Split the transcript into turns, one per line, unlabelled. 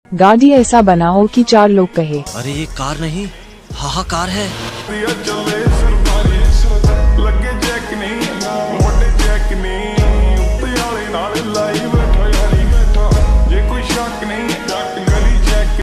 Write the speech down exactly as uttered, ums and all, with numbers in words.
गाड़ी ऐसा बनाओ कि चार लोग कहे,
अरे ये कार नहीं, हाहाकार है।